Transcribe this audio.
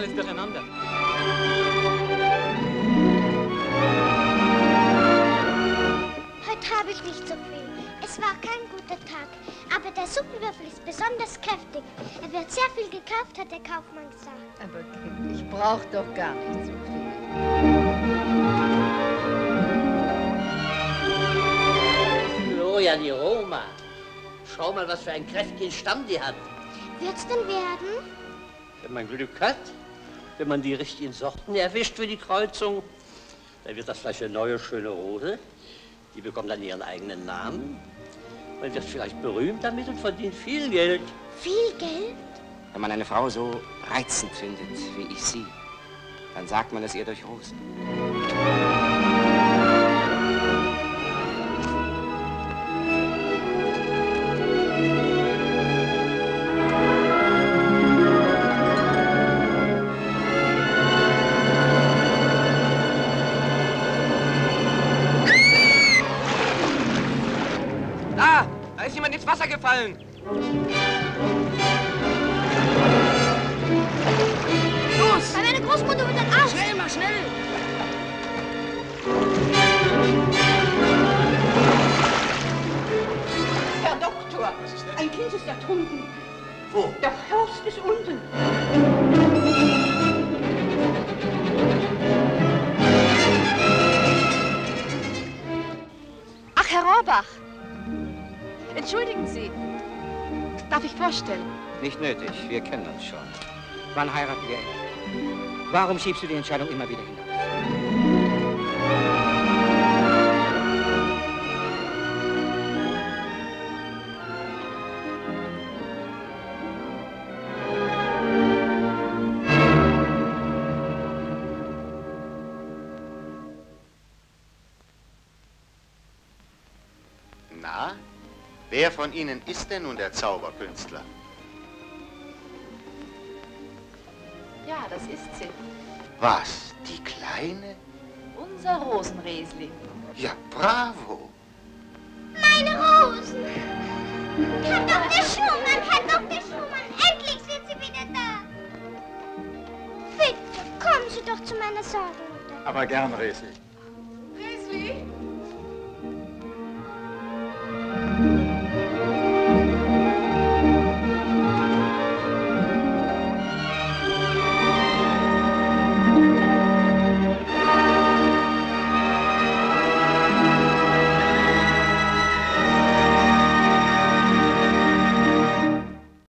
alles durcheinander. Heute habe ich nicht so viel. Es war kein guter Tag. Aber der Suppenwürfel ist besonders kräftig. Er wird sehr viel gekauft, hat der Kaufmann gesagt. Aber Kind, ich brauche doch gar nicht so viel. Gloria di Roma. Schau mal, was für einen kräftigen Stamm die hat. Wird's denn werden? Wenn man Glück hat, wenn man die richtigen Sorten erwischt für die Kreuzung, dann wird das vielleicht eine neue, schöne Rose. Die bekommt dann ihren eigenen Namen. Man wird vielleicht berühmt damit und verdient viel Geld. Viel Geld? Wenn man eine Frau so reizend findet, wie ich sie, dann sagt man es ihr durch Rosen. Da ist jemand ins Wasser gefallen. Los! Bei meiner Großmutter wird dann aus! Schnell, mal schnell! Herr Doktor, ein Kind ist ertrunken. Wo? Der Horst ist unten. Ach, Herr Rohrbach. Entschuldigen Sie. Darf ich vorstellen? Nicht nötig, wir kennen uns schon. Wann heiraten wir endlich? Warum schiebst du die Entscheidung immer wieder hinaus? Na, wer von Ihnen ist denn nun der Zauberkünstler? Ja, das ist sie. Was, die Kleine? Unser Rosenresli. Ja, bravo. Meine Rosen! Herr Dr. Schumann, Herr Dr. Schumann, endlich sind Sie wieder da! Bitte, kommen Sie doch zu meiner Sorgenmutter. Aber gern, Resli.